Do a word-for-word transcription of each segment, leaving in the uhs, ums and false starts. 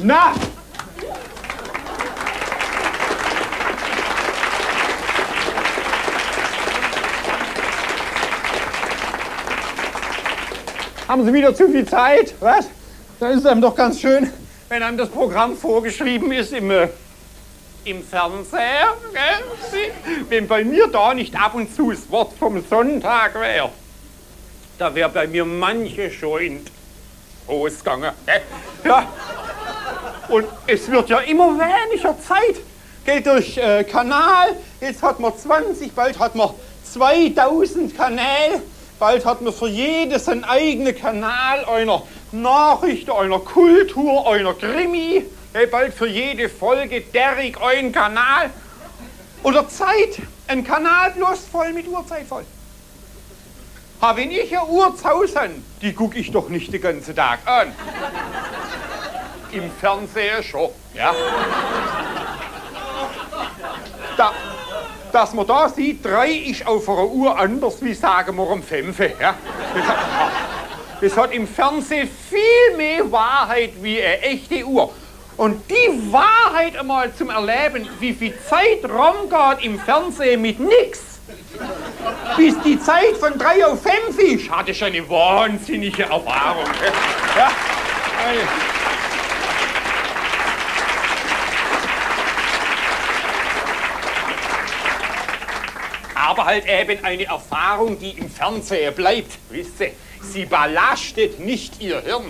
Na! Haben Sie wieder zu viel Zeit? Was? Da ist es einem doch ganz schön, wenn einem das Programm vorgeschrieben ist im, äh, im Fernseher. Gell? Wenn bei mir da nicht ab und zu das Wort vom Sonntag wäre, da wäre bei mir manche schon in die Hose gegangen. Gell? Ja. Und es wird ja immer weniger Zeit. Geht durch äh, Kanal, jetzt hat man zwanzig, bald hat man zweitausend Kanäle. Bald hat man für jedes einen eigenen Kanal, einer Nachrichten, einer Kultur, einer Krimi. Hey, bald für jede Folge derig ein Kanal. Oder Zeit, ein Kanal bloß voll mit Uhrzeit voll. Ha, wenn ich eine Uhr zu Hause habe, die gucke ich doch nicht den ganzen Tag an. Im Fernseher schon, ja. Da. Dass man da sieht, drei ist auf einer Uhr anders, wie sagen wir um fünf. Ja? Das, hat, das hat im Fernsehen viel mehr Wahrheit wie eine echte Uhr. Und die Wahrheit einmal zum Erleben, wie viel Zeit rumgeht im Fernsehen mit nix, bis die Zeit von drei auf fünf ist, hatte ich eine wahnsinnige Erfahrung. Ja? Aber halt eben eine Erfahrung, die im Fernsehen bleibt. Wisst ihr, sie belastet nicht ihr Hirn.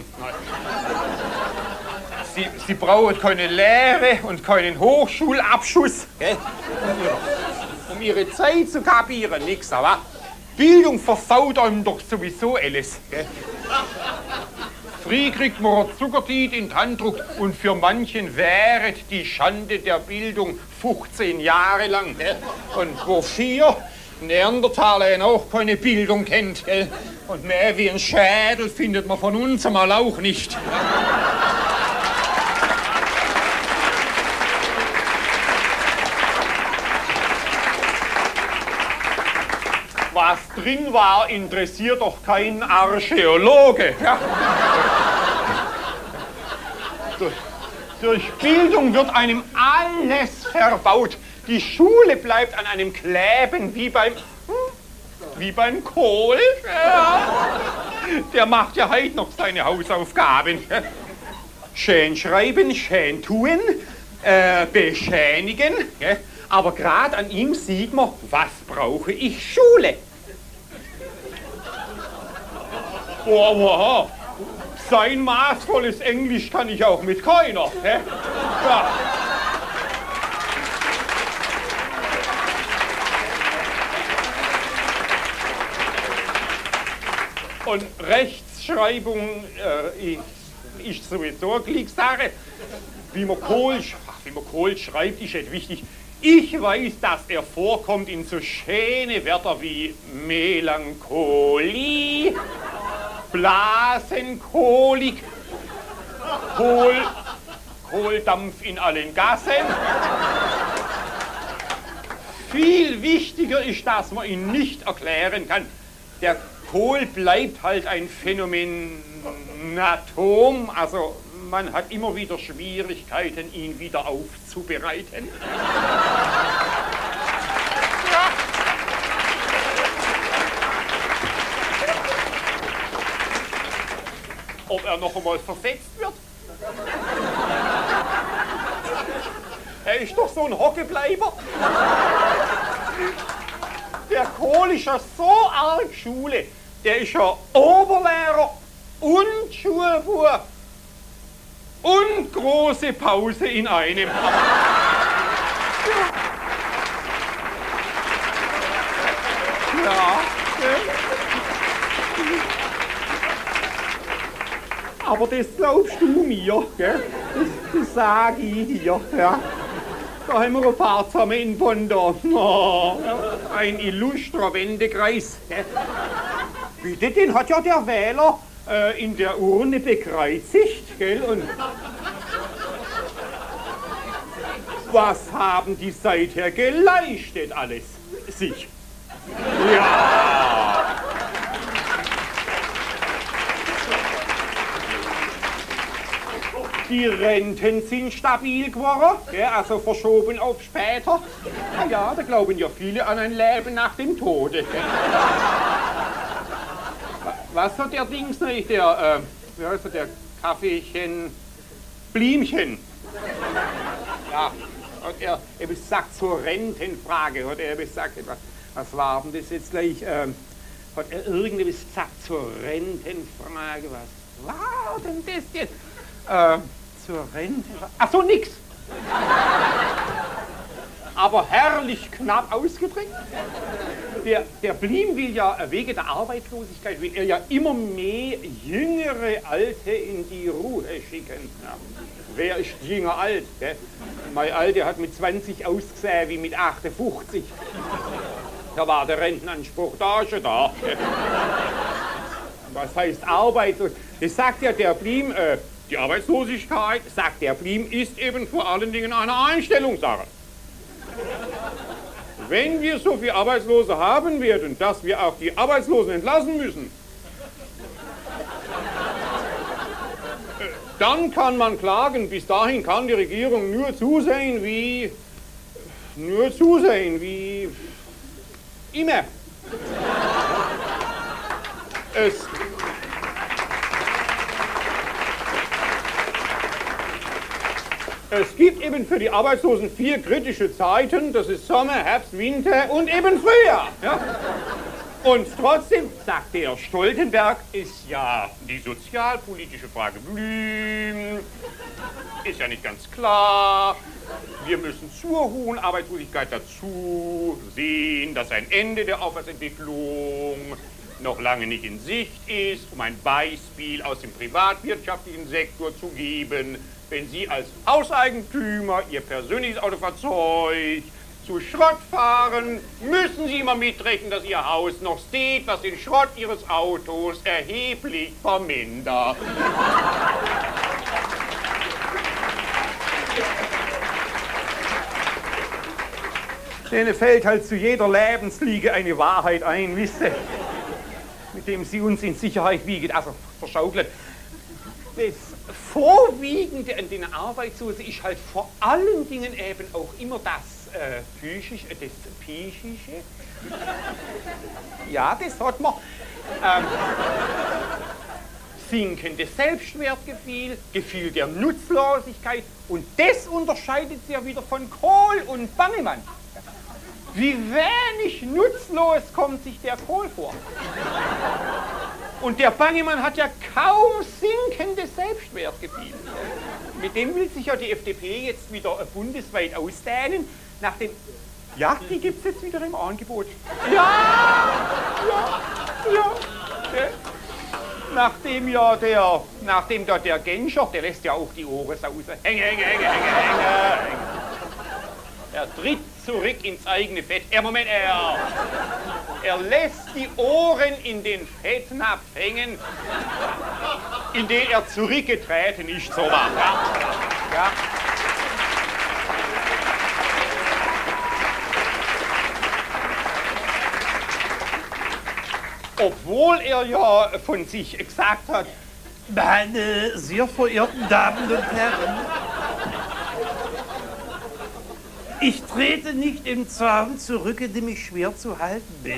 Sie, sie braucht keine Lehre und keinen Hochschulabschluss, gell? Um ihre Zeit zu kapieren, nix, aber Bildung versaut einem doch sowieso alles. Gell? Früh kriegt man Zuckertit in die Hand druckt und für manchen währet die Schande der Bildung fünfzehn Jahre lang. Gell? Und wofür Neandertaler auch keine Bildung kennt. Gell? Und mehr wie ein Schädel findet man von uns einmal auch nicht. Was drin war, interessiert doch keinen Archäologe. Ja? durch, durch Bildung wird einem alles verbaut. Die Schule bleibt an einem kleben wie beim, wie beim Kohl. Ja. Der macht ja heute noch seine Hausaufgaben. Schön schreiben, schön tun, äh, beschädigen. Ja. Aber gerade an ihm sieht man, was brauche ich? Schule. Oh, wow. Sein maßvolles Englisch kann ich auch mit keiner. Hä? Ja. Und Rechtschreibung äh, ist, ist sowieso eine Glückssache. Wie man Kohl, wie man Kohl schreibt, ist nicht wichtig. Ich weiß, dass er vorkommt in so schöne Wörter wie Melancholie, Blasenkolik, Kohl, Kohldampf in allen Gassen. Viel wichtiger ist, dass man ihn nicht erklären kann. Der Kohl bleibt halt ein Phänomenatom, also man hat immer wieder Schwierigkeiten, ihn wieder aufzubereiten. Ja. Ob er noch einmal versetzt wird? Er ist doch so ein Hockebleiber. Der Kohl ist ja so arg Schule. Der ist ja Oberlehrer und Schulbub. Und große Pause in einem. Ja. Ja. Aber das glaubst du mir, gell? Das, das sag ich dir. Ja. Da haben wir ein paar zusammen in Bonn da. Oh, ein illustrer Wendekreis. Gell? Bitte, den hat ja der Wähler äh, in der Urne bekreuzigt, gell? Und was haben die seither geleistet alles? Sich. Ja. Die Renten sind stabil geworden, ja, also verschoben auf später. Na ja, da glauben ja viele an ein Leben nach dem Tode. Was hat der Dings nicht, der, äh, wie heißt der, der Kaffeechen, Blümchen? Ja, hat er eben gesagt zur Rentenfrage, hat er eben gesagt, was, was war denn das jetzt gleich, äh, hat er irgendwas gesagt zur Rentenfrage, was war denn das jetzt? Äh, zur Rentenfrage, ach so, nix. Aber herrlich knapp ausgedrückt. Der, der Blüm will ja, wegen der Arbeitslosigkeit, will er ja immer mehr jüngere Alte in die Ruhe schicken. Ja. Wer ist jünger alt? Gell? Mein Alte hat mit zwanzig ausgesehen wie mit achtundfünfzig. Da war der Rentenanspruch da schon da. Gell? Was heißt Arbeitslosigkeit? Das sagt ja der Blüm, äh, die Arbeitslosigkeit, sagt der Blüm, ist eben vor allen Dingen eine Einstellungssache. Wenn wir so viele Arbeitslose haben werden, dass wir auch die Arbeitslosen entlassen müssen, dann kann man klagen. Bis dahin kann die Regierung nur zusehen, wie, nur zusehen, wie immer. Es Es gibt eben für die Arbeitslosen vier kritische Zeiten, das ist Sommer, Herbst, Winter und eben Frühjahr. Ja? Und trotzdem, sagt der Stoltenberg, ist ja die sozialpolitische Frage Blüm, ist ja nicht ganz klar. Wir müssen zur hohen Arbeitslosigkeit dazu sehen, dass ein Ende der Aufwärtsentwicklung noch lange nicht in Sicht ist, um ein Beispiel aus dem privatwirtschaftlichen Sektor zu geben. Wenn Sie als Hauseigentümer Ihr persönliches Autofahrzeug zu Schrott fahren, müssen Sie immer mitrechnen, dass Ihr Haus noch steht, was den Schrott Ihres Autos erheblich vermindert. Denen fällt halt zu jeder Lebensliege eine Wahrheit ein, wisst ihr, mit dem Sie uns in Sicherheit wiegen, also verschaukeln. Das Vorwiegende an den Arbeitslosen ist halt vor allen Dingen eben auch immer das äh, Psychische, das Psychische. Ja, das hat man. Ähm, sinkendes Selbstwertgefühl, Gefühl der Nutzlosigkeit, und das unterscheidet sie ja wieder von Kohl und Bangemann. Wie wenig nutzlos kommt sich der Kohl vor. Und der Bangemann hat ja kaum sinkendes Selbstwertgefühl. Mit dem will sich ja die F D P jetzt wieder bundesweit ausdehnen. Nach dem ja, die gibt es jetzt wieder im Angebot. Ja, ja, ja. ja. Nachdem ja der, nachdem da der Genscher, der lässt ja auch die Ohren sausen. Hänge, hänge, hänge, hänge, hänge. Er tritt zurück ins eigene Fett. Er, Moment, er, er lässt die Ohren in den Fettnapf hängen, in den er zurückgetreten ist, so war. Ja. Ja. Obwohl er ja von sich gesagt hat, meine sehr verehrten Damen und Herren, ich trete nicht im Zaun zurück, in dem ich schwer zu halten bin.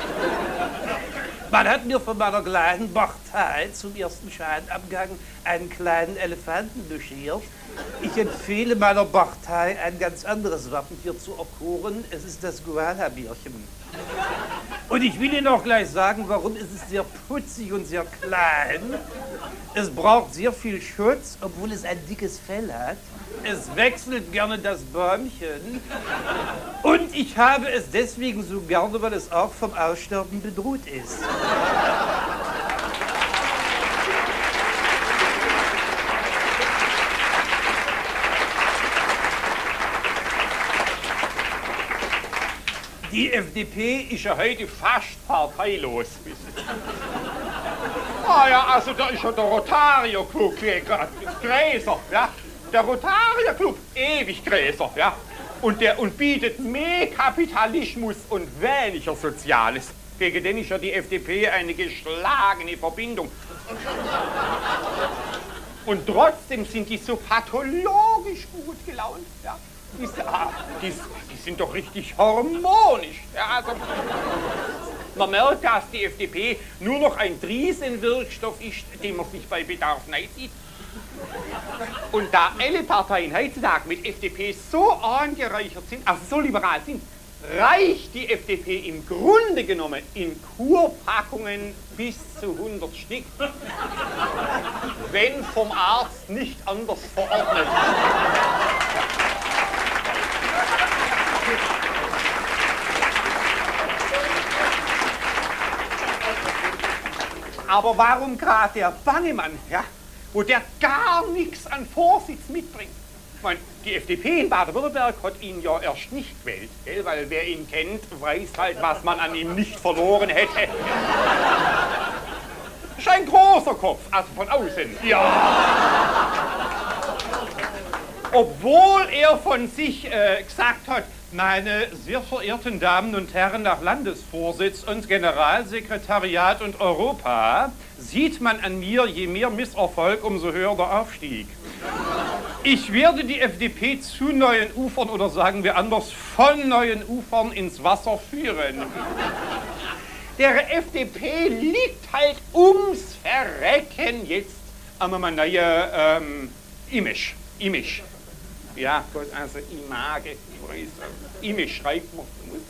Man hat mir von meiner kleinen Partei zum ersten Scheinabgang einen kleinen Elefanten beschert. Ich empfehle meiner Partei ein ganz anderes Wappen hier zu erkoren. Es ist das Koala-Bärchen. Und ich will Ihnen auch gleich sagen, warum. Es ist sehr putzig und sehr klein. Es braucht sehr viel Schutz, obwohl es ein dickes Fell hat. Es wechselt gerne das Bäumchen. Und ich habe es deswegen so gerne, weil es auch vom Aussterben bedroht ist. Die F D P ist ja heute fast parteilos. Ah ja, also da ist ja der Rotarier Club Gräser, ja. Der Rotarier Club, ewig Gräser, ja. Und der und bietet mehr Kapitalismus und weniger Soziales. Gegen den ist ja die F D P eine geschlagene Verbindung. Und trotzdem sind die so pathologisch gut gelaunt. Ja. Die, die, die sind doch richtig harmonisch. Ja, also, man merkt, dass die F D P nur noch ein Driesenwirkstoff ist, den man sich bei Bedarf sieht. Und da alle Parteien heutzutage mit F D P so angereichert sind, also so liberal sind, reicht die F D P im Grunde genommen in Kurpackungen bis zu hundert Stück, wenn vom Arzt nicht anders verordnet. Aber warum gerade der Bangemann, ja, wo der gar nichts an Vorsitz mitbringt? Ich meine, die F D P in Baden-Württemberg hat ihn ja erst nicht gewählt, gell? Weil wer ihn kennt, weiß halt, was man an ihm nicht verloren hätte. Ist ein großer Kopf, also von außen, ja. Obwohl er von sich äh, gesagt hat, meine sehr verehrten Damen und Herren nach Landesvorsitz und Generalsekretariat und Europa, sieht man an mir, je mehr Misserfolg, umso höher der Aufstieg. Ich werde die F D P zu neuen Ufern oder sagen wir anders, von neuen Ufern ins Wasser führen. Der F D P liegt halt ums Verrecken jetzt an einem neuen ähm, Image. Image. Ja, gut, also Image. Image schreibt man.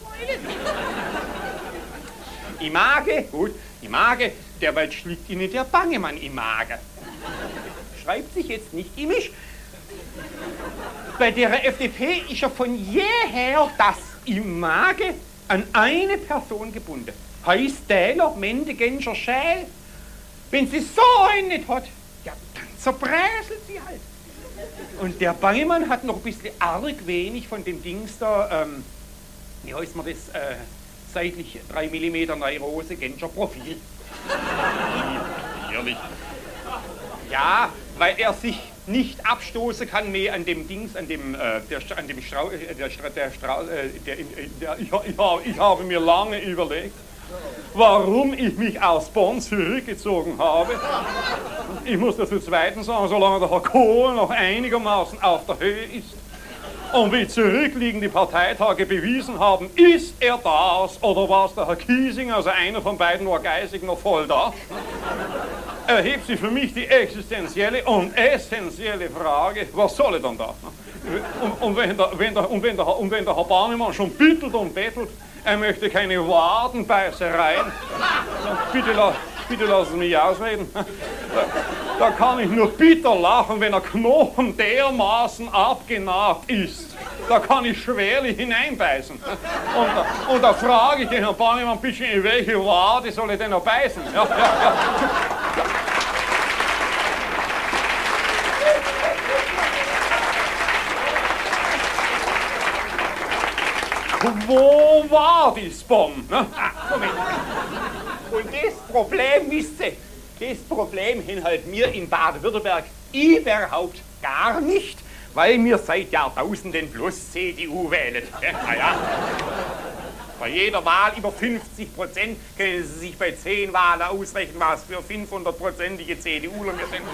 Image, gut, Image, derweil schlägt Ihnen der Bangemann im Magen. Schreibt sich jetzt nicht Image. Bei der F D P ist ja von jeher das Image an eine Person gebunden. Heißt Dähler, Mende, Genscher, Schäl. Wenn sie so einen nicht hat, ja, dann zerbräselt sie halt. Und der Bangemann hat noch ein bisschen arg wenig von dem Dings da, ähm, wie heißt man das, äh, seitlich drei Millimeter Neurose, Genscher Profil. Ehrlich. Ja, weil er sich nicht abstoßen kann mehr an dem Dings, an dem, äh, der, an dem Strau, äh, der, der, Strau, äh, der, der, der ich, ich, ich habe mir lange überlegt, warum ich mich aus Bonn zurückgezogen habe. Ich muss dazu zweitens sagen, solange der Herr Kohl noch einigermaßen auf der Höhe ist und wie zurückliegende Parteitage bewiesen haben, ist er das oder war es der Herr Kiesing, also einer von beiden war geistig noch voll da, erhebt sich für mich die existenzielle und essentielle Frage, was soll er dann da? Und, und, wenn, der, wenn, der, und, wenn, der, und wenn der Herr Bangemann schon bittelt und bettelt, er möchte keine Wadenbeißereien, bitte, bitte lassen Sie mich ausreden. Da, da kann ich nur bitter lachen, wenn der Knochen dermaßen abgenagt ist. Da kann ich schwerlich hineinbeißen. Und da, und da frage ich den Herrn Bangemann, bitte, in welche Wade soll ich denn noch beißen? Ja, ja, ja. Ja. Wo war die Bombe? Ne? Ah, Moment. Und das Problem, wisst ihr, das Problem haben halt wir in Baden-Württemberg überhaupt gar nicht, weil wir seit Jahrtausenden bloß C D U wählen. Na ja. Bei jeder Wahl über fünfzig Prozent können Sie sich bei zehn Wahlen ausrechnen, was für fünfhundertprozentige CDUler wir sind.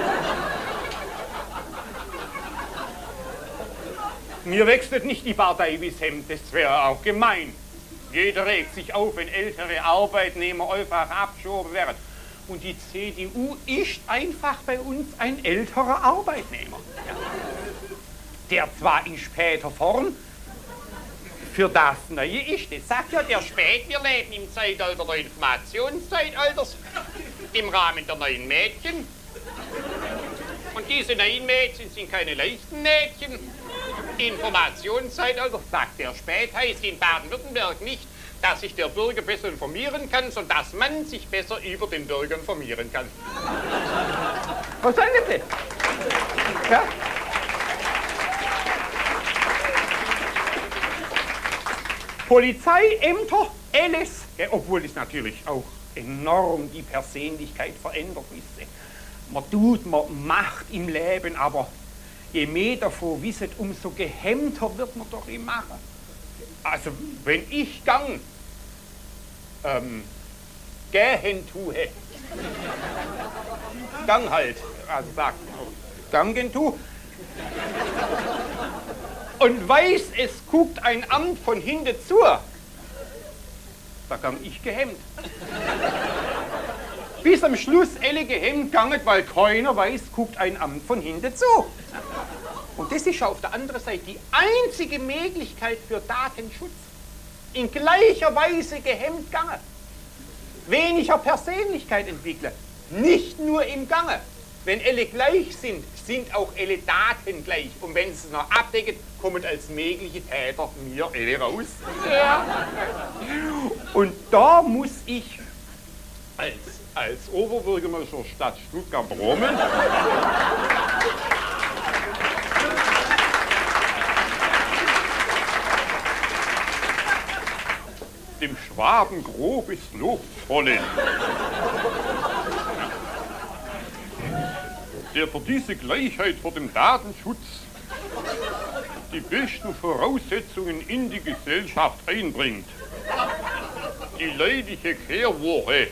Mir wechselt nicht die Partei wie's Hemd, das wäre auch gemein. Jeder regt sich auf, wenn ältere Arbeitnehmer einfach abgeschoben werden. Und die C D U ist einfach bei uns ein älterer Arbeitnehmer. Ja. Der zwar in später Form für das Neue ist, das sagt ja der Spät, wir leben im Zeitalter der Informationszeitalters, im Rahmen der neuen Mädchen. Und diese neuen Mädchen sind keine leichten Mädchen. Informationszeitalter, sagt der Spät, heißt in Baden-Württemberg nicht, dass sich der Bürger besser informieren kann, sondern dass man sich besser über den Bürger informieren kann. Was sagen Sie? Ja? Polizeiämter, alles, ja, obwohl es natürlich auch enorm die Persönlichkeit verändert, wisst ihr. Man tut, man macht im Leben, aber je mehr davon wisset, umso gehemmter wird man doch im Machen. Also, wenn ich gang, ähm, gehen tue, Gang halt. Also sagt, gangen tu. Und weiß, es guckt ein Amt von hinten zu. Da gang ich gehemmt. Bis am Schluss alle gehemmt ganget, weil keiner weiß, guckt ein Amt von hinten zu. Und das ist auf der anderen Seite die einzige Möglichkeit für Datenschutz. In gleicher Weise gehemmt gange. Weniger Persönlichkeit entwickeln. Nicht nur im Gange. Wenn alle gleich sind, sind auch alle Daten gleich. Und wenn sie es noch abdecken, kommen als mögliche Täter mir alle raus. Ja. Und da muss ich als, als Oberbürgermeister der Stadt Stuttgart brummen. Dem Schwaben grobes Lob zollen, der für diese Gleichheit vor dem Datenschutz die besten Voraussetzungen in die Gesellschaft einbringt. Die leidige Kehrwoche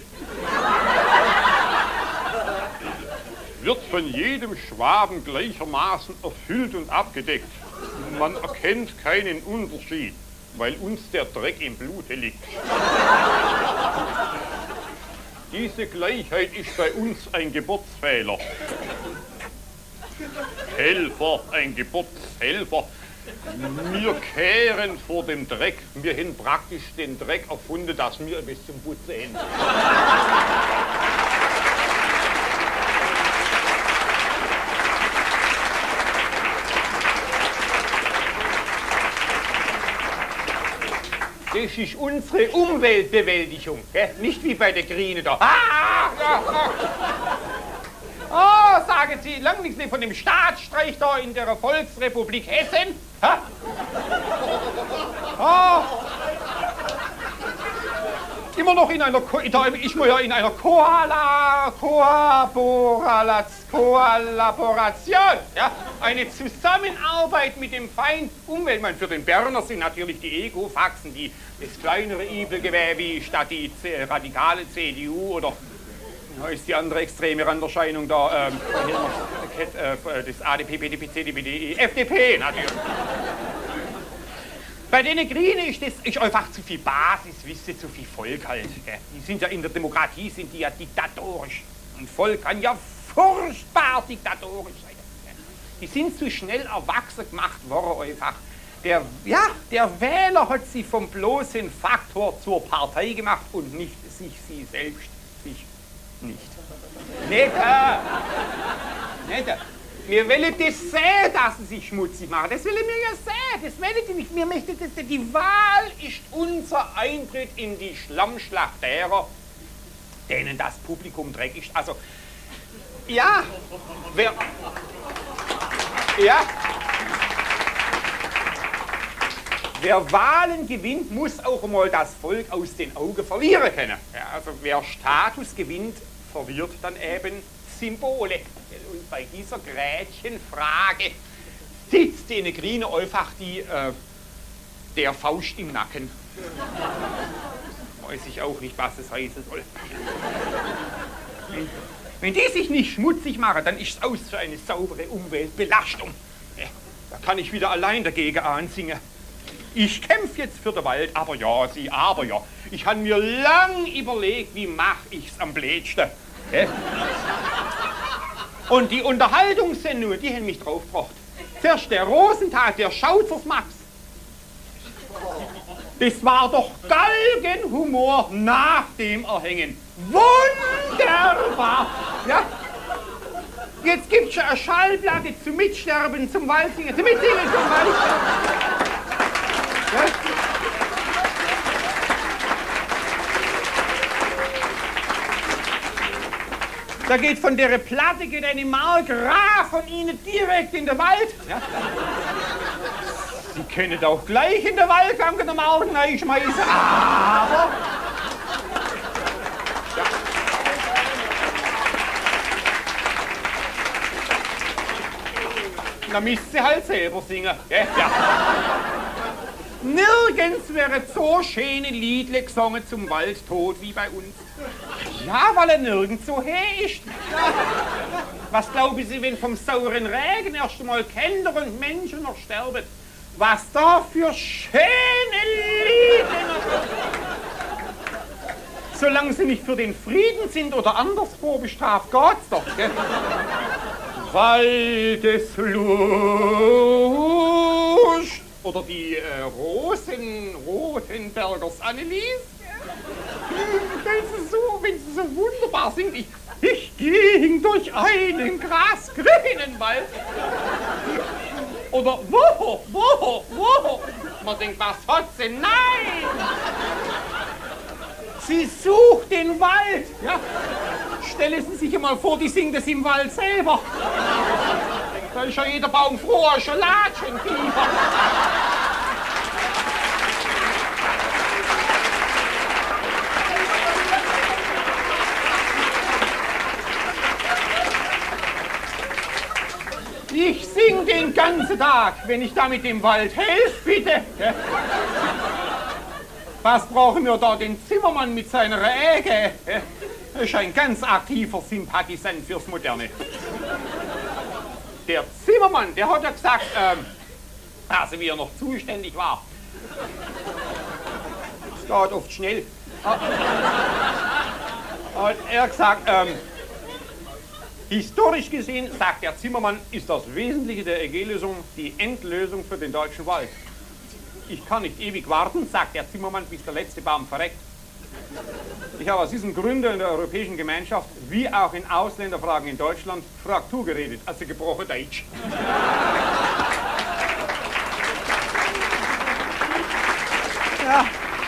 wird von jedem Schwaben gleichermaßen erfüllt und abgedeckt. Man erkennt keinen Unterschied, weil uns der Dreck im Blute liegt. Diese Gleichheit ist bei uns ein Geburtsfehler. Helfer, ein Geburtshelfer. Wir kehren vor dem Dreck. Wir haben praktisch den Dreck erfunden, dass wir bis zum Putzen hin. Das ist unsere Umweltbewältigung, gell? Nicht wie bei der Grünen da. Ah, ja, ja. Oh, sagen Sie, lang nichts mehr von dem Staatsstreich da in der Volksrepublik Hessen? Ha? Oh. Immer noch in einer, Ko da ist man ja in einer Koala, Kollaboration, ja? Eine Zusammenarbeit mit dem Feind Umweltmann. Für den Berner sind natürlich die Egofaxen, die, das kleinere Übelgewebe statt die C radikale C D U oder da ist die andere extreme Randerscheinung da, ähm, das A D P, B D P, C D P, D E, F D P natürlich. Bei den Grünen ist das ist einfach zu viel Basiswissen, zu viel Volk halt. Gell? Die sind ja in der Demokratie, sind die ja diktatorisch. Und Volk kann ja furchtbar diktatorisch sein. Gell? Die sind zu schnell erwachsen gemacht worden einfach. Der, ja, der Wähler hat sie vom bloßen Faktor zur Partei gemacht und nicht sich sie selbst. Sich nicht. Nicht, äh, nicht. Äh. Wir wollen das sehen, dass sie sich schmutzig machen. Das wollen wir ja sehen. Das wollen die nicht. Wir möchten das sehen. Die Wahl ist unser Eintritt in die Schlammschlacht derer, denen das Publikum dreckig ist. Also, ja, wer, ja, wer Wahlen gewinnt, muss auch mal das Volk aus den Augen verlieren können. Ja, also, wer Status gewinnt, verliert dann eben Symbole. Und bei dieser Gretchenfrage sitzt den Grünen einfach die, äh, der Faust im Nacken. Weiß ich auch nicht, was das heißen soll. Wenn, wenn die sich nicht schmutzig machen, dann ist es aus für eine saubere Umweltbelastung. Ja, da kann ich wieder allein dagegen ansingen. Ich kämpfe jetzt für den Wald, aber ja, sie, aber ja. Ich habe mir lang überlegt, wie mache ich's am blödsten. Ja? Und die Unterhaltungssendungen, die haben mich draufgebracht. Zuerst der Rosenthal, der Schauzers Max. Das war doch Galgenhumor nach dem Erhängen. Wunderbar! Ja? Jetzt gibt's schon eine Schallplatte zum Mitsterben, zum Waldsingen, zum Mitsingen, zum Waldsingen. Ja? Da geht von der Platte geht eine Mark rar von Ihnen direkt in den Wald. Ja? Sie können auch gleich in den Waldgang den Mark reinschmeißen, aber... Ja. Da müsst Sie halt selber singen. Ja? Ja. Nirgends wäre so schöne Liedle gesungen zum Waldtod wie bei uns. Ja, weil er nirgends so ist. Was glauben Sie, wenn vom sauren Regen erst einmal Kinder und Menschen noch sterben? Was da für schöne Lieder! Solange sie nicht für den Frieden sind oder anderswo bestraft, geht's doch, gell? Waldeslucht oder die äh, Rosen, Rotenbergers Annelies. Wenn sie so, wenn sie so wunderbar singt, ich, ich ging durch einen grasgrünen Wald. Oder wo, wo, wo? Man denkt, was hat sie? Nein! Sie sucht den Wald. Ja? Stellen Sie sich mal vor, die singt es im Wald selber. Da ist ja jeder Baum froher Scholatenfieber. Ich sing den ganzen Tag, wenn ich da mit dem Wald helfe, bitte. Ja? Was brauchen wir da den Zimmermann mit seiner Äge? Er ist ein ganz aktiver Sympathisant fürs Moderne. Der Zimmermann, der hat ja gesagt, ähm, also wie er noch zuständig war. Es geht oft schnell. Hat er gesagt, ähm, historisch gesehen, sagt der Zimmermann, ist das Wesentliche der E G-Lösung die Endlösung für den deutschen Wald. Ich kann nicht ewig warten, sagt der Zimmermann, bis der letzte Baum verreckt. Ich habe aus diesen Gründen in der Europäischen Gemeinschaft, wie auch in Ausländerfragen in Deutschland, Fraktur geredet, also gebrochen Deutsch. Ja.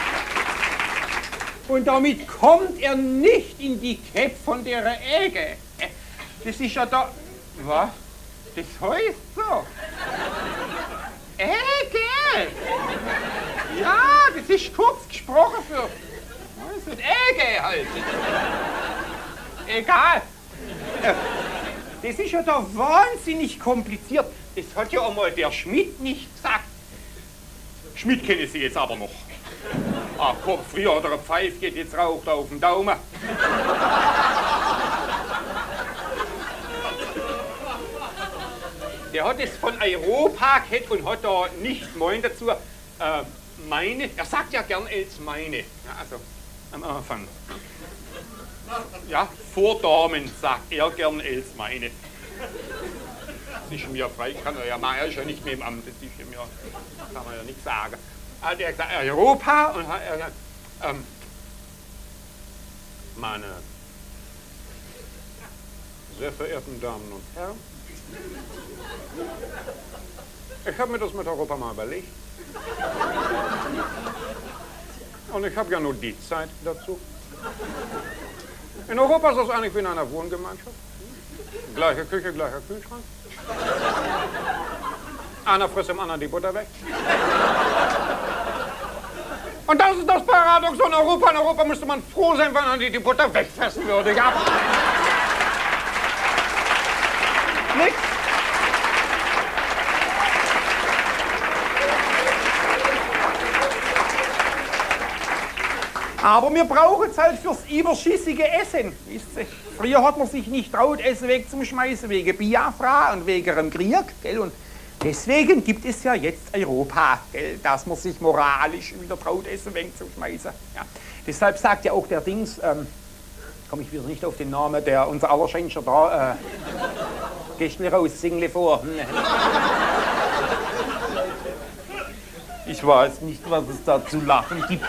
Und damit kommt er nicht in die Käpp von der Äge. Das ist ja da... Was? Das heißt so. Äge! Ja, das ist kurz gesprochen für... Das ist Äge halt. Egal. Das ist ja da wahnsinnig kompliziert. Das hat ja einmal der Schmidt nicht gesagt. Schmidt kennen Sie jetzt aber noch. Ach komm, früher hat er eine Pfeife, geht jetzt raucht er auf den Daumen. Der hat es von Europa gehabt und hat da nicht meint dazu, äh, meine, er sagt ja gern als meine, ja, also am Anfang. Ja, vor Damen sagt er gern als meine. Das ist mir frei, kann er ja machen, er ist ja nicht mehr im Amt, das ist mir, kann man ja nichts sagen. Hat er gesagt, Europa und hat er gesagt, ähm, meine sehr verehrten Damen und Herren, ich habe mir das mit Europa mal überlegt. Und ich habe ja nur die Zeit dazu. In Europa ist das eigentlich wie in einer Wohngemeinschaft. Gleiche Küche, gleicher Kühlschrank. Einer frisst dem anderen die Butter weg. Und das ist das Paradoxon in Europa. In Europa müsste man froh sein, wenn man die, die Butter wegfressen würde. Ja. Nix. Aber wir brauchen es halt fürs überschüssige Essen. Wisst ihr? Früher hat man sich nicht traut, Essen wegzuschmeißen wegen Biafra und wegen dem Krieg. Gell? Und deswegen gibt es ja jetzt Europa, gell? Dass man sich moralisch wieder traut, Essen wegzuschmeißen. Ja. Deshalb sagt ja auch der Dings, ähm, komme ich wieder nicht auf den Namen, der unser Allerscheinster da, äh, gehst raus, single vor. Ich weiß nicht, was es da zu lachen gibt.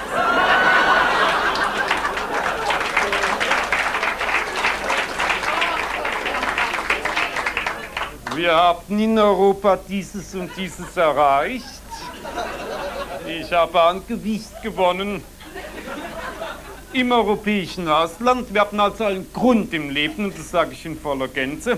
Wir haben in Europa dieses und dieses erreicht. Ich habe an Gewicht gewonnen im europäischen Ausland. Wir haben also einen Grund im Leben, und das sage ich in voller Gänze,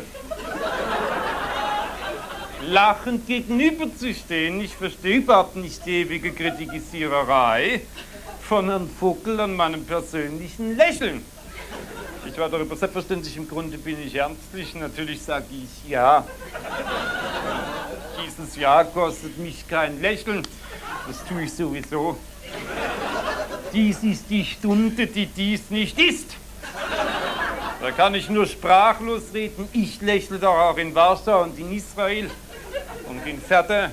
lachend gegenüberzustehen. Ich verstehe überhaupt nicht die ewige Kritisiererei von Herrn Vogel an meinem persönlichen Lächeln. Ich war darüber selbstverständlich, im Grunde bin ich ernstlich. Natürlich sage ich ja. Dieses Ja kostet mich kein Lächeln. Das tue ich sowieso. Dies ist die Stunde, die dies nicht ist. Da kann ich nur sprachlos reden. Ich lächle doch auch in Warschau und in Israel und in Verdun.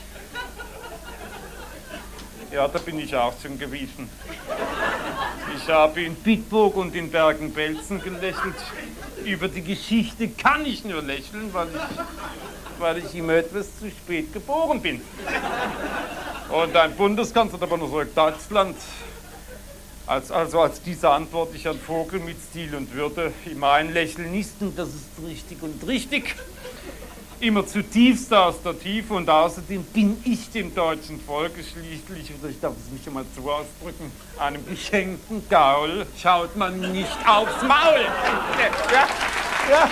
Ja, da bin ich auch schon gewesen. Ich habe in Bitburg und in Bergen-Belsen gelächelt. Über die Geschichte kann ich nur lächeln, weil ich, weil ich immer etwas zu spät geboren bin. Und ein Bundeskanzler der Bundesrepublik Deutschland, als, also als diese antworte ich an Vogel mit Stil und Würde, immer ein Lächeln ist, und das ist richtig und richtig, immer zutiefst aus der Tiefe, und außerdem bin ich dem deutschen Volke schließlich, oder ich darf es mich schon mal so ausdrücken, einem geschenkten Gaul schaut man nicht aufs Maul. Ja, ja.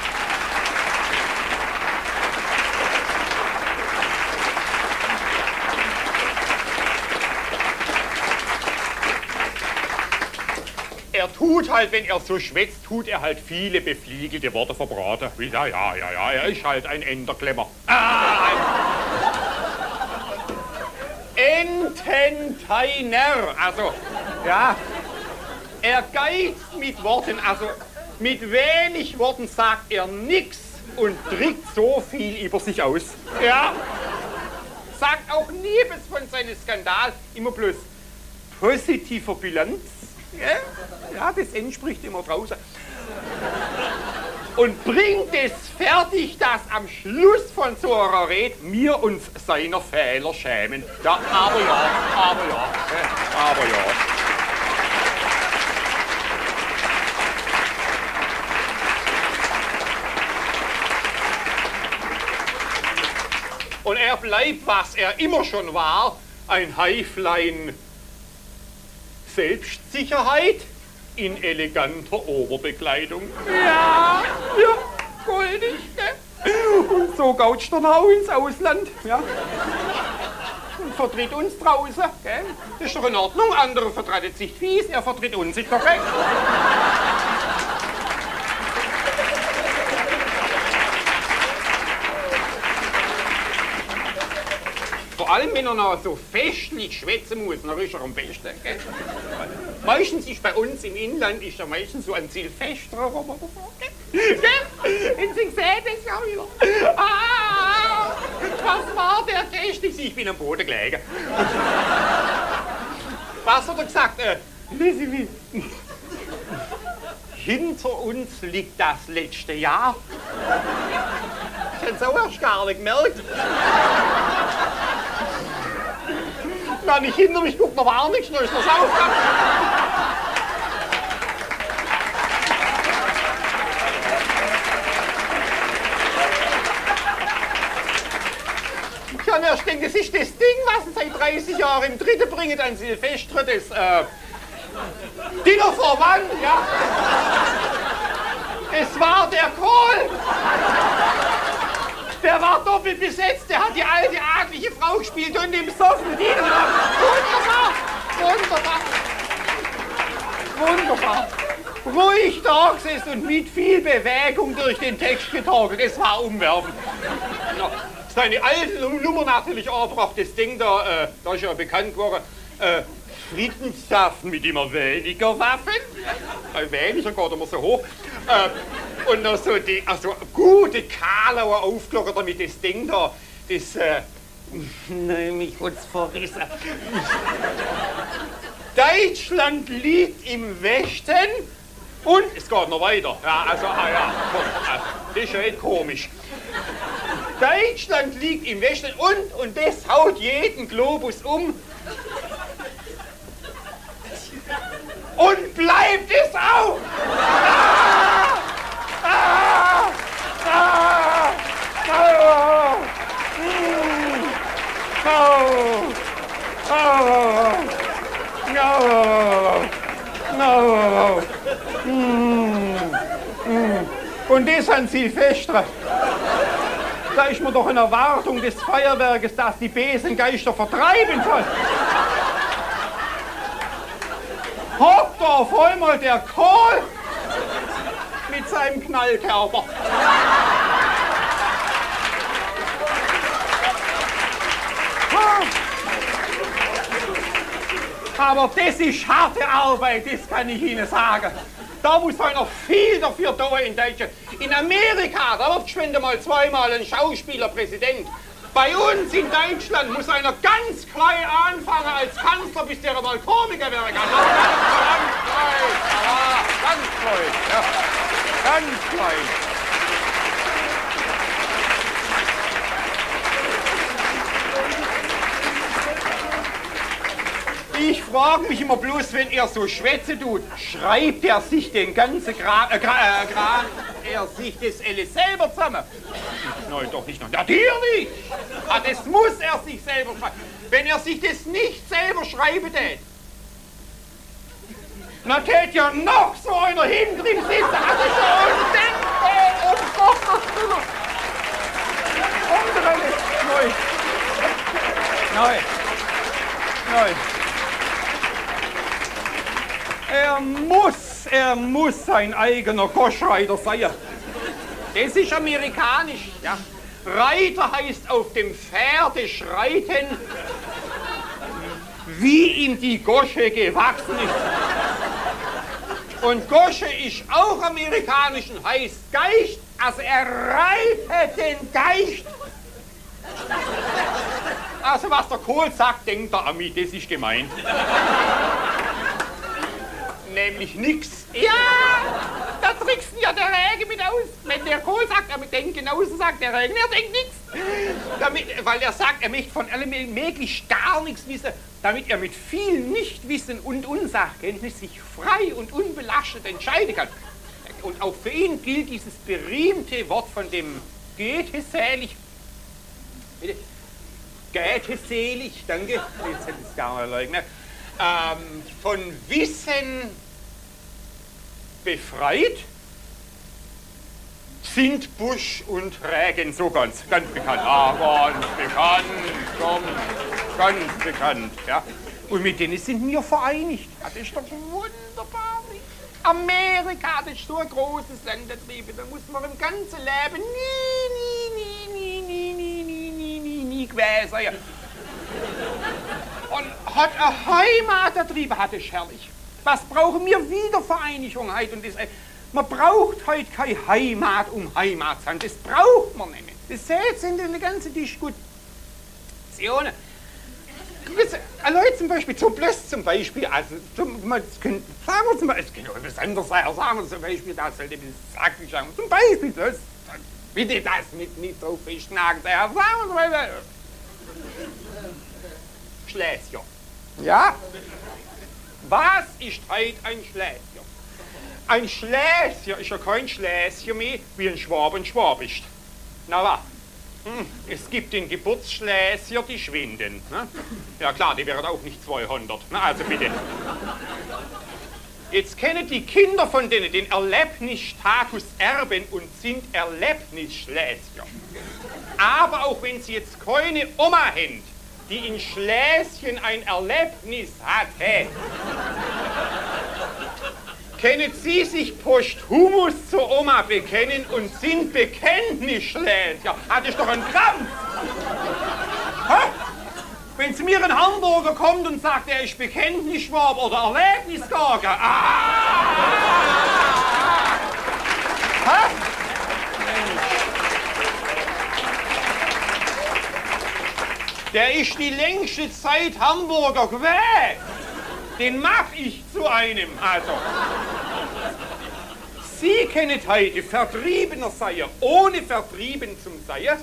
Er tut halt, wenn er so schwätzt, tut er halt viele befliegelte Worte verbraten. Ja, ja, ja, ja, er ist halt ein Enterklemmer. Ah, ein Ententeiner. Also, ja, er geizt mit Worten, also mit wenig Worten sagt er nix und drückt so viel über sich aus. Ja, sagt auch nie etwas von seinem Skandal, immer bloß positiver Bilanz. Ja, das entspricht immer draußen. Und bringt es fertig, dass am Schluss von so einer Rede wir uns seiner Fehler schämen. Ja, aber ja, aber ja, aber ja. Und er bleibt, was er immer schon war, ein Häuflein Selbstsicherheit in eleganter Oberbekleidung. Ja, ja, goldig, ne? Und so gautscht er auch ins Ausland, ja. Und vertritt uns draußen, gell? Das ist doch in Ordnung, andere vertreten sich fies, er vertritt uns, ist doch recht. Vor allem, wenn er noch so festlich schwätzen muss, dann ist er am besten. Gell? Meistens ist bei uns im Inland ist er meistens so ein Silvester. Gell? Wenn Sie sehen, das ja wieder. Ah, was war der gestern? Ich bin am Boden gelegen. Was hat er gesagt? Äh, Lizzie, hinter uns liegt das letzte Jahr. Ich habe es auch erst gar nicht gemerkt. Na, nicht hinter mich, guckt noch gar nichts, noch ist das aufgegangen. Ich habe erst gedacht, das ist das Ding, was seit dreißig Jahren im Dritten bringt, ein Silvestre, das äh, Dinner for One, ja. Es war der Kohl. Der war doppelt besetzt, der hat die alte adlige Frau gespielt und im besoffenen Diener. Wunderbar, wunderbar, wunderbar. Ruhig da gesessen und mit viel Bewegung durch den Text getorkelt. Es war umwerfend. Seine alte Nummer natürlich angebracht, das Ding da, äh, da ist ja bekannt geworden, äh, Friedenssaft mit immer weniger Waffen. Äh, weniger geht immer so hoch. Äh, und noch so die, also gute Karlauer Aufglocker, damit das Ding da, das, äh, nein, mich hat's verrissen. Deutschland liegt im Westen und es geht noch weiter. Ja, also, ah ja, das ist ja echt komisch. Deutschland liegt im Westen und, und das haut jeden Globus um. Und bleibt es auch! Ah! Ah! Ah! Ah! Mm! Oh! Oh! No! No! Mm! Mm! Und das an Silvestre. Da ist man doch in Erwartung des Feuerwerkes, das die Besengeister vertreiben soll. Hockt da auf einmal der Kohl mit seinem Knallkörper. Aber das ist harte Arbeit, das kann ich Ihnen sagen. Da muss einer viel dafür tun in Deutschland. In Amerika, da wird geschwind mal zweimal ein Schauspieler Präsident. Bei uns in Deutschland muss einer ganz klein anfangen als Kanzler, bis der mal Komiker werden kann. Ganz, ganz klein, ja, ganz klein, ja, ganz klein. Ich frage mich immer bloß, wenn er so Schwätze tut, schreibt er sich den ganzen Gra äh, Gra äh, Gra er sich das alles selber zusammen? Nein, doch nicht. Natürlich! Ah, das muss er sich selber schreiben. Wenn er sich das nicht selber schreiben tät, dann tät ja noch so einer hinter ihm sitzen. Das ist ja undenkbar! Um Gottes Willen! Umdrehen! Nein! Nein! Nein! Er muss, er muss sein eigener Goschreiter sein. Das ist amerikanisch, ja. Reiter heißt auf dem Pferde schreiten, wie ihm die Gosche gewachsen ist. Und Gosche ist auch amerikanisch und heißt Geist, also er reitet den Geist. Also was der Kohl sagt, denkt er an mich, das ist gemeint. Nämlich nix. Ja, da trickst ja der Regen mit aus. Wenn der Kohl sagt, er denkt genauso, sagt der Regen, er denkt nichts. Damit, weil er sagt, er möchte von allem möglich gar nichts wissen, damit er mit viel Nichtwissen und Unsachkenntnis sich frei und unbelastet entscheiden kann. Und auch für ihn gilt dieses berühmte Wort von dem Goethe-selig. Bitte? Goethe-selig, danke. Jetzt hätte ich es gar nicht leugnet. Ähm, von Wissen befreit sind Busch und Regen, so ganz, ganz bekannt. Ah, ganz bekannt, ganz, ganz bekannt, ja. Und mit denen sind wir vereinigt. Das ist doch wunderbar. Amerika, das ist so ein großes Land da drüben. Da muss man im ganzen Leben nie, nie, nie, nie, nie, nie, nie, nie, nie, nie gewesen. Ja. Und hat eine Heimat da drüben, hat es herrlich. Was brauchen wir? Wiedervereinigung heute und das. Man braucht heute keine Heimat um Heimat zu sein. Das braucht man nicht mehr. Das seht ihr in den ganzen Diskussionen. Leute zum Beispiel, zum Plus zum Beispiel, also zum, man, können, sagen wir zum Beispiel, es kann auch etwas anderes sein, sagen wir zum Beispiel, das sollte ein bisschen sagen, zum Beispiel, das, bitte das mit nicht drauf festnageln, sagen wir zum Beispiel, Schlesien. Ja? Was ist heute ein Schlesien? Ein Schlesien ist ja kein Schlesien mehr, wie ein Schwab ein Schwab ist. Na was? Hm, es gibt den Geburtsschlesier, die schwinden. Ne? Ja klar, die wären auch nicht zweihundert. Na, also bitte. Jetzt kennen die Kinder von denen den Erlebnisstatus erben und sind Erlebnisschlesier. Aber auch wenn sie jetzt keine Oma haben, die in Schlesien ein Erlebnis hatte, können Sie sich posthumus zur Oma bekennen und sind Bekenntnisschlesier. Das ist doch ein Krampf. Hä? Wenn zu mir ein Hamburger kommt und sagt, er ist Bekenntnisschwab oder Erlebnisgager. Ah! Hä? Der ist die längste Zeit Hamburger gewesen. Den mach ich zu einem, also. Sie kennen heute Vertriebener Seier, ohne vertrieben zum Seier,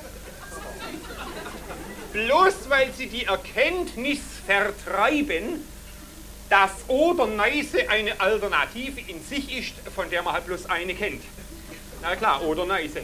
bloß weil sie die Erkenntnis vertreiben, dass Oder-Neiße eine Alternative in sich ist, von der man halt bloß eine kennt. Na klar, Oder-Neiße.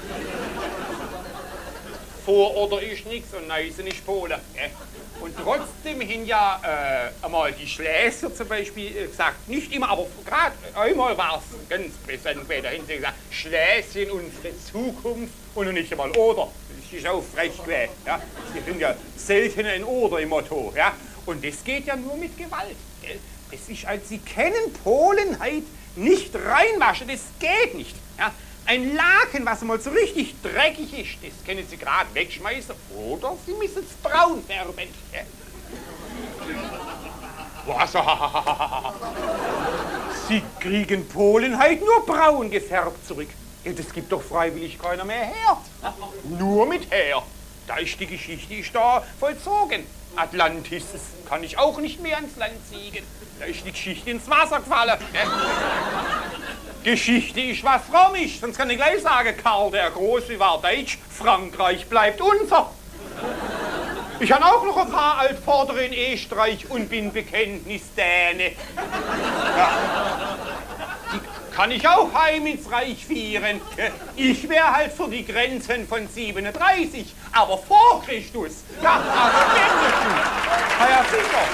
Vor oder ist nichts und Neiße ist Polen. Äh. Und trotzdem haben ja äh, einmal die Schlesier zum Beispiel gesagt, nicht immer, aber gerade einmal war es ganz präsent, da haben sie gesagt, Schlesien unsere Zukunft und nicht einmal Oder. Das ist auch frech gewesen. Ja? Sie sind ja selten ein Oder im Motto. Ja? Und das geht ja nur mit Gewalt. Gell? Das ist, als Sie kennen Polen halt nicht reinwaschen, das geht nicht. Ja? Ein Laken, was mal so richtig dreckig ist, das können Sie gerade wegschmeißen oder Sie müssen es braun färben. Ja? Was? Sie kriegen Polen halt nur braun gefärbt zurück. Ja, das gibt doch freiwillig keiner mehr her. Nur mit her. Da ist die Geschichte ist da vollzogen. Atlantis kann ich auch nicht mehr ans Land ziehen. Da ist die Geschichte ins Wasser gefallen. Geschichte ist was frommisch, sonst kann ich gleich sagen, Karl der Große war deutsch, Frankreich bleibt unser. Ich habe auch noch ein paar Altvordere in Österreich und bin Bekenntnisdäne. Ja. Die kann ich auch heim ins Reich führen. Ich wäre halt für die Grenzen von siebenunddreißig, aber vor Christus. Ja, also mindestens. Na ja, sicher.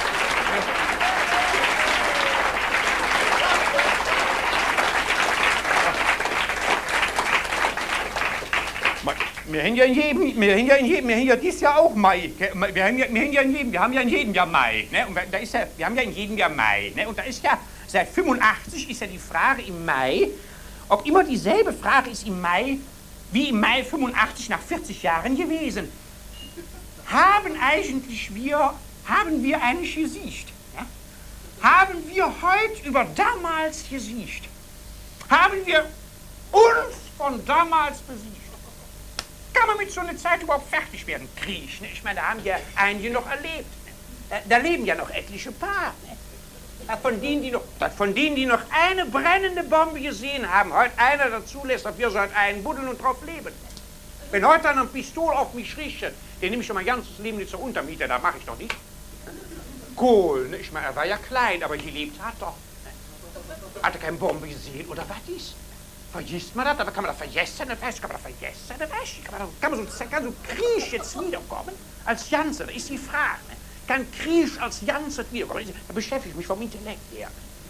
Wir haben ja in jedem, wir haben ja in jedem, wir haben ja dieses Jahr auch Mai. Wir haben ja, wir haben ja in jedem, wir haben ja in jedem Jahr Mai. Ne? Und da ist ja, wir haben ja in jedem Jahr Mai. Ne? Und da ist ja, seit fünfundachtzig ist ja die Frage im Mai, ob immer dieselbe Frage ist im Mai, wie im Mai fünfundachtzig nach vierzig Jahren gewesen. Haben eigentlich wir, haben wir eigentlich gesiegt? Ja? Haben wir heute über damals gesiegt? Haben wir uns von damals besiegt? Kann man mit so einer Zeit überhaupt fertig werden? Krieg, ne? Ich meine, da haben ja einige noch erlebt. Ne? Da leben ja noch etliche Paar. Ne? Von denen, die noch, von denen, die noch eine brennende Bombe gesehen haben, heute einer dazu lässt, dass wir so heute einen buddeln und drauf leben. Ne? Wenn heute einer eine Pistole auf mich richtet, den nehme ich schon mein ganzes Leben nicht zur Untermiete, da mache ich doch nicht. Kohl, ne? Ich meine, er war ja klein, aber gelebt hat doch. Ne? Hat er keine Bombe gesehen oder was ist? Vergisst man das? Aber kann man das vergessen? Das heißt, kann man das vergessen? Das heißt, kann man, kann man so, kann so Krieg jetzt wiederkommen? Als Jansen, das ist die Frage. Ne? Kann Krieg als Jansen wiederkommen? Da beschäftige ich mich vom Intellekt her.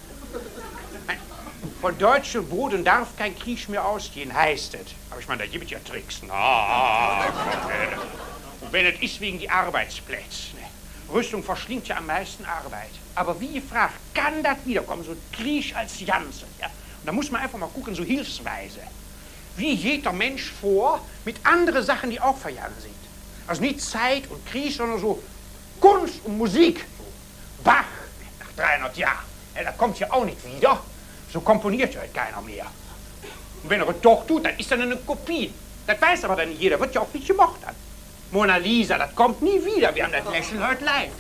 Von deutschem Boden darf kein Krieg mehr ausgehen, heißt es. Aber ich meine, da gibt es ja Tricks. Na, und wenn es ist wegen die Arbeitsplätze. Ne? Rüstung verschlingt ja am meisten Arbeit. Aber wie gefragt, kann das wiederkommen? So Krieg als Jansen, ja? Und da muss man einfach mal gucken, so hilfsweise. Wie geht der Mensch vor mit anderen Sachen, die auch vergangen sind? Also nicht Zeit und Krieg, sondern so Kunst und Musik. So Bach, nach dreihundert Jahren. Ja, das kommt ja auch nicht wieder. So komponiert ja keiner mehr. Und wenn er es doch tut, dann ist er eine Kopie. Das weiß aber dann nicht jeder, wird ja auch nicht gemocht dann. Mona Lisa, das kommt nie wieder. Wir haben das Lächeln heute live.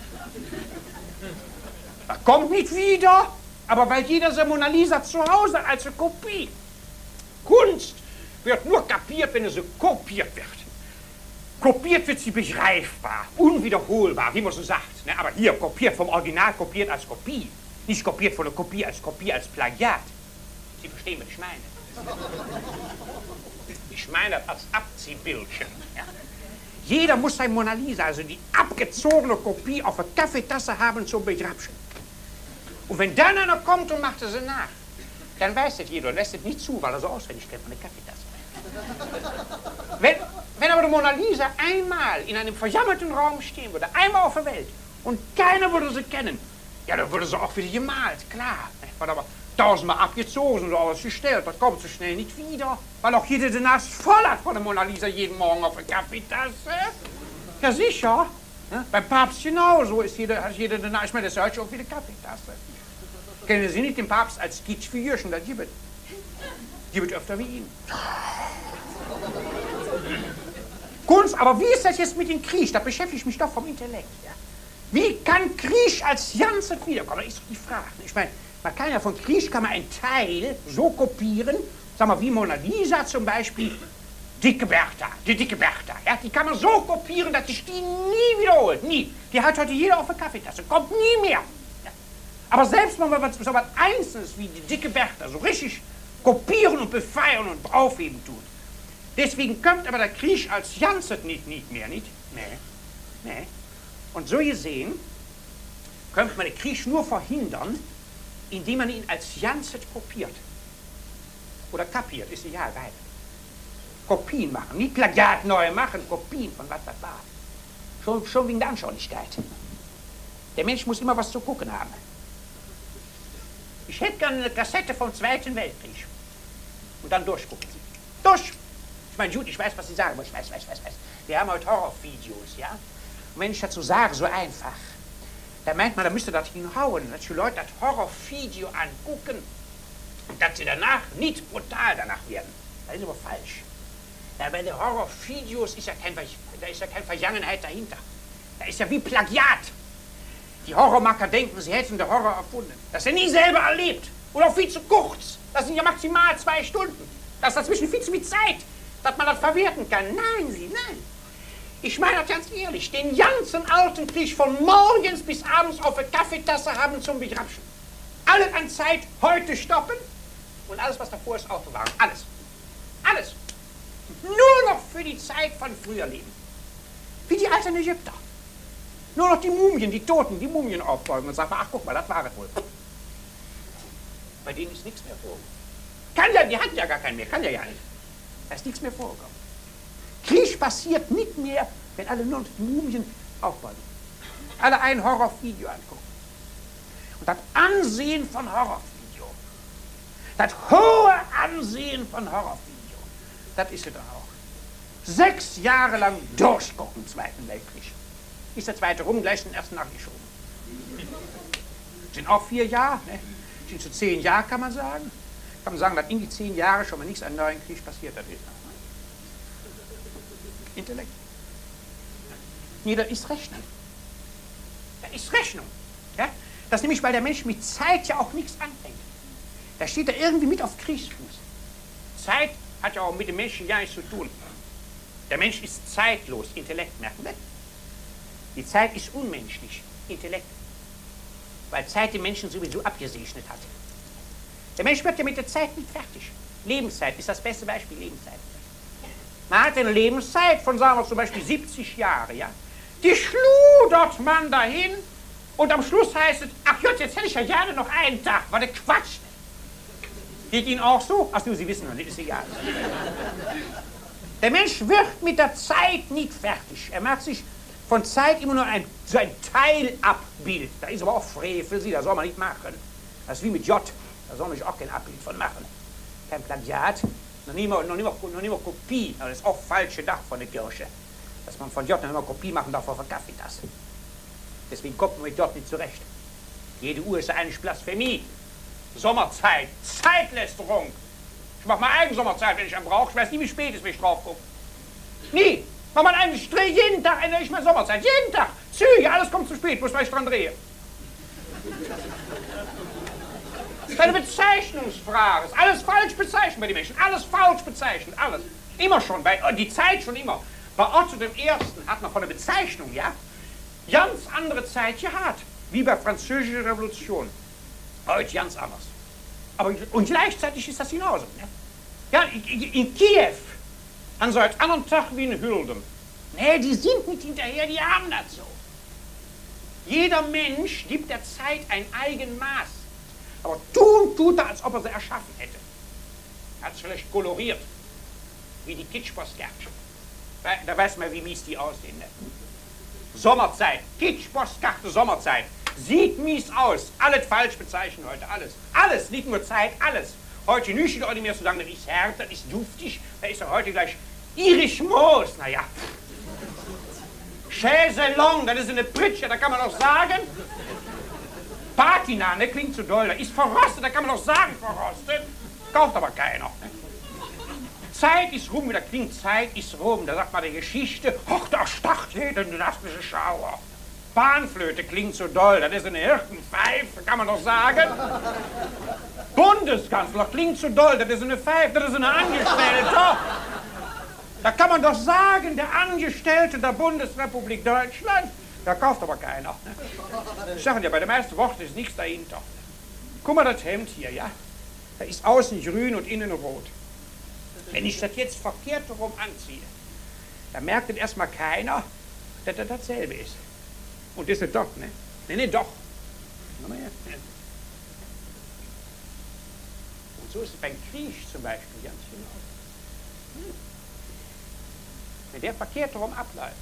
Das kommt nicht wieder. Aber weil jeder so Mona Lisa zu Hause hat als eine Kopie. Kunst wird nur kapiert, wenn sie kopiert wird. Kopiert wird sie begreifbar, unwiederholbar, wie man so sagt. Ne? Aber hier kopiert vom Original, kopiert als Kopie. Nicht kopiert von der Kopie als Kopie als Plagiat. Sie verstehen, was ich meine. Ich meine das als Abziehbildchen. Ja? Jeder muss sein Mona Lisa, also die abgezogene Kopie, auf der Kaffeetasse haben zum Begrabschen. Und wenn dann einer kommt und macht es nach, dann weiß das jeder und lässt es nicht zu, weil er so auswendig kennt von der Kaffeetasse. Wenn, wenn aber die Mona Lisa einmal in einem verjammerten Raum stehen würde, einmal auf der Welt, und keiner würde sie kennen, ja, dann würde sie auch wieder gemalt, klar. Wird aber tausendmal abgezogen und ausgestellt, das kommt so schnell nicht wieder, weil auch jeder den Nase voll hat von der Mona Lisa jeden Morgen auf der Kaffeetasse. Ja, sicher. Ja, beim Papst genauso ist jeder, hat jeder den Nase, ich meine, das ist heute schon wieder Kaffeetasse. Kennen Sie nicht den Papst als Kitsch für Jürgen, das gibt es. Gibt es öfter wie ihn. Kunst, aber wie ist das jetzt mit dem Krieg? Da beschäftige ich mich doch vom Intellekt. Ja? Wie kann Krieg als Jansen wiederkommen? Das ist doch die Frage. Ich meine, man kann ja von Krieg kann man einen Teil so kopieren, sagen wir wie Mona Lisa zum Beispiel, Dicke Bertha, die dicke Bertha. Ja? Die kann man so kopieren, dass sich die nie wiederholt. Nie. Die hat heute jeder auf der Kaffeetasse. Kommt nie mehr. Aber selbst wenn man so was Einzelnes wie die dicke Bertha so richtig kopieren und befeiern und aufheben tut. Deswegen kommt aber der Krieg als Jansen nicht, nicht mehr, nicht? Nee, nee. Und so gesehen könnte man den Krieg nur verhindern, indem man ihn als Jansen kopiert. Oder kapiert, ist egal, weiter. Kopien machen, nicht Plagiat neu machen, Kopien von was das war. Schon, schon wegen der Anschaulichkeit. Der Mensch muss immer was zu gucken haben. Ich hätte gerne eine Kassette vom Zweiten Weltkrieg. Und dann durchgucken Sie. Durch! Ich meine, gut, ich weiß, was Sie sagen, aber ich weiß, weiß, weiß, weiß. Wir haben heute Horrorvideos, ja? Und wenn ich dazu sage, so einfach. Da meint man, da müsste das hinhauen, dass die Leute das Horrorvideo angucken und dass sie danach nicht brutal danach werden. Das ist aber falsch. Ja, bei den Horrorvideos ist ja kein, da ist ja keine Vergangenheit dahinter. Da ist ja wie Plagiat. Die Horrormacher denken, sie hätten den Horror erfunden. Das ist ja nie selber erlebt. Oder auch viel zu kurz. Das sind ja maximal zwei Stunden. Das ist dazwischen viel zu viel Zeit, dass man das verwerten kann. Nein, Sie, nein. Ich meine das ganz ehrlich. Den ganzen alten Krieg von morgens bis abends auf eine Kaffeetasse haben zum Begrapschen. Alles an Zeit heute stoppen und alles, was davor ist, aufbewahren. Alles. Alles. Nur noch für die Zeit von früher leben. Wie die alten Ägypter. Nur noch die Mumien, die Toten, die Mumien aufbeugen und sagen, ach guck mal, das war es wohl. Bei denen ist nichts mehr vorgekommen. Kann ja, die hatten ja gar keinen mehr, kann ja ja nicht. Da ist nichts mehr vorgekommen. Krieg passiert nicht mehr, wenn alle nur noch die Mumien aufbeugen. Alle ein Horrorvideo angucken. Und das Ansehen von Horrorvideo, das hohe Ansehen von Horrorvideo, das ist es auch. Sechs Jahre lang durchgucken, Zweiten Weltkrieg. Ist der zweite rum, gleich den ersten nachgeschoben. Sind auch vier Jahre, ne? Sind zu zehn Jahre, kann man sagen. Kann man sagen, dass in die zehn Jahre schon mal nichts an neuen Krieg passiert hat. Intellekt. Nee, das ist Rechnung. Das ist Rechnung. Ja? Das ist nämlich, weil der Mensch mit Zeit ja auch nichts anfängt. Da steht er irgendwie mit auf Kriegsfuß. Zeit hat ja auch mit dem Menschen ja nichts zu tun. Der Mensch ist zeitlos, Intellekt, merken wir? Die Zeit ist unmenschlich, Intellekt. Weil Zeit den Menschen sowieso abgesegnet hat. Der Mensch wird ja mit der Zeit nicht fertig. Lebenszeit ist das beste Beispiel, Lebenszeit. Man hat eine Lebenszeit von, sagen wir zum Beispiel, siebzig Jahre, ja? Die schludert man dahin und am Schluss heißt es, ach Gott, jetzt hätte ich ja gerne noch einen Tag. Was der Quatsch. Geht Ihnen auch so? Ach du, Sie wissen noch nicht, ist egal. Der Mensch wird mit der Zeit nicht fertig. Er macht sich von Zeit immer nur ein, so ein Teilabbild. Da ist aber auch Frevel, Sie, das soll man nicht machen. Das ist wie mit J. Da soll man sich auch kein Abbild von machen. Kein Plagiat, noch nie mal, noch nie mal, noch nie mal Kopie. Aber das ist auch falsche Dach von der Kirche. Dass man von J noch immer Kopie machen darf auf eine Kaffeetasse. Deswegen kommt man mit J nicht zurecht. Jede Uhr ist eigentlich Blasphemie. Sommerzeit, Zeitlästerung. Ich mache meine eigene Sommerzeit, wenn ich einen brauche. Ich weiß nie, wie spät es, wenn ich drauf gucke. Nie. Weil man eigentlich dreht, jeden Tag ändere ich meine Sommerzeit. Jeden Tag. Züge, alles kommt zu spät, bloß weil ich dran drehe. Das ist eine Bezeichnungsfrage. Das ist alles falsch bezeichnet bei den Menschen. Alles falsch bezeichnet, alles. Immer schon, bei, die Zeit schon immer. Bei Otto dem Ersten hat man von der Bezeichnung, ja, ganz andere Zeit gehabt. Wie bei der Französischen Revolution. Heute ganz anders. Aber, und gleichzeitig ist das genauso. Ne? Ja, in, in Kiew haben sie heute anderen Tag wie in Hülden. Nee, die sind nicht hinterher, die haben das so. Jeder Mensch gibt der Zeit ein Eigenmaß. Aber tun tut er, als ob er sie erschaffen hätte. Er hat es vielleicht koloriert. Wie die Kitschpostkärtchen. Da weiß man, wie mies die aussehen. Ne? Sommerzeit, Kitschpostkarte Sommerzeit. Sieht mies aus. Alles falsch bezeichnet heute, alles. Alles, nicht nur Zeit, alles. Heute nicht Leute mehr zu sagen, das ist härter, das ist duftig. Da ist doch heute gleich Irisch Moos. Naja. Chaiselong, das ist eine Pritsche, da kann man doch sagen. Patina, ne, klingt zu doll. Da ist verrostet, da kann man doch sagen, verrostet. Kauft aber keiner. Zeit ist rum, da klingt Zeit ist rum. Da sagt man die Geschichte, ach, da stacht jeder dynastische Schauer. Panflöte klingt so doll, das ist eine Hirtenpfeife, kann man doch sagen. Bundeskanzler klingt so doll, das ist eine Pfeife, das ist eine Angestellte. Da kann man doch sagen, der Angestellte der Bundesrepublik Deutschland, da kauft aber keiner. Ich sage ja, bei den meisten Worten ist nichts dahinter. Guck mal das Hemd hier, ja? Da ist außen grün und innen rot. Wenn ich das jetzt verkehrt herum anziehe, dann merkt das erstmal keiner, dass das dasselbe ist. Und das ist doch, ne? Ne, ne, doch. Und so ist es beim Krieg zum Beispiel ganz genau. Hm. Wenn der verkehrt herum abläuft,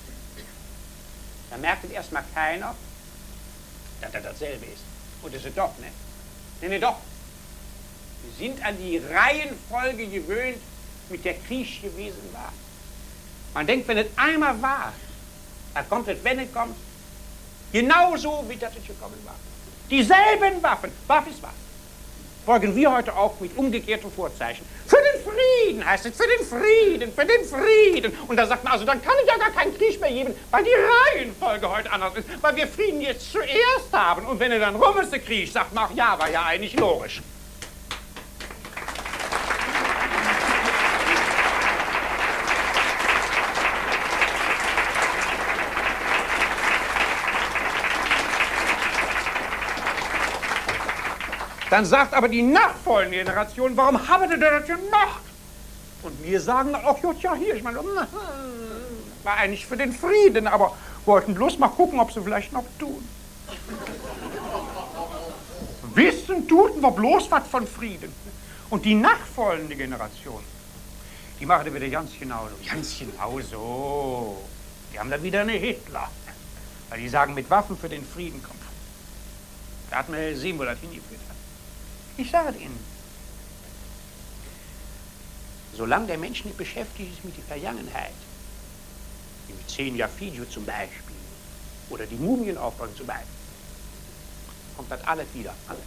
dann merkt es erstmal keiner, dass das dasselbe ist. Und das ist doch, ne? Ne, ne, doch. Wir sind an die Reihenfolge gewöhnt, mit der Krieg gewesen war. Man denkt, wenn es einmal war, da kommt es, wenn es kommt, Genauso wie das gekommen war. Dieselben Waffen. Waffe ist was. Folgen wir heute auch mit umgekehrtem Vorzeichen. Für den Frieden heißt es, für den Frieden, für den Frieden. Und da sagt man, also dann kann es ja gar keinen Krieg mehr geben, weil die Reihenfolge heute anders ist, weil wir Frieden jetzt zuerst haben. Und wenn er dann rum ist, der Krieg, sagt man, ach ja, war ja eigentlich logisch. Dann sagt aber die nachfolgende Generation, warum habt ihr das denn noch? Und wir sagen, ach ja, hier, ich meine, war eigentlich für den Frieden, aber wollten bloß mal gucken, ob sie vielleicht noch tun. Wissen tuten wir bloß was von Frieden. Und die nachfolgende Generation, die machen das wieder ganz genauso. Ganz genauso. Die haben dann wieder eine Hitler. Weil die sagen, mit Waffen für den Frieden kommt. Da hat man gesehen, wo das hingeführt hat. Ich sage Ihnen, solange der Mensch nicht beschäftigt ist mit der Vergangenheit, wie mit zehn Jahren Fidjo zum Beispiel, oder die Mumienaufbau zum Beispiel, kommt das alles wieder. Alles.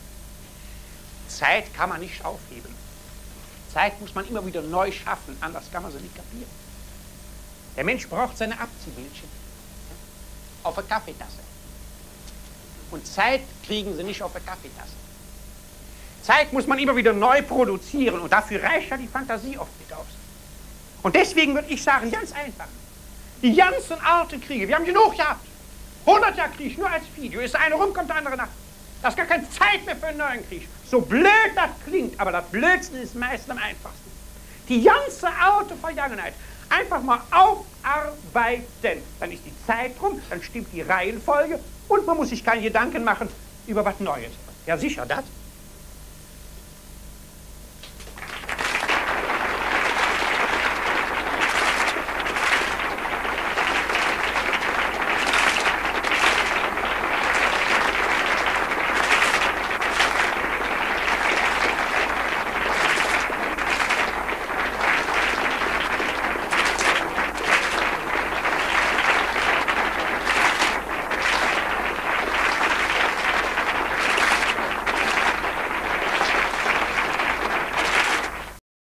Zeit kann man nicht aufheben. Zeit muss man immer wieder neu schaffen, anders kann man sie nicht kapieren. Der Mensch braucht seine Abziehbildchen auf der Kaffeetasse. Und Zeit kriegen sie nicht auf der Kaffeetasse. Zeit muss man immer wieder neu produzieren und dafür reicht ja die Fantasie oft nicht aus. Und deswegen würde ich sagen, ganz einfach, die ganzen alten Kriege, wir haben genug gehabt, hundert Jahre Krieg, nur als Video, ist der eine rum, kommt der andere nach. Das ist gar keine Zeit mehr für einen neuen Krieg. So blöd das klingt, aber das Blödste ist meist am einfachsten. Die ganze alte Vergangenheit einfach mal aufarbeiten. Dann ist die Zeit rum, dann stimmt die Reihenfolge und man muss sich keine Gedanken machen über was Neues. Ja sicher, das.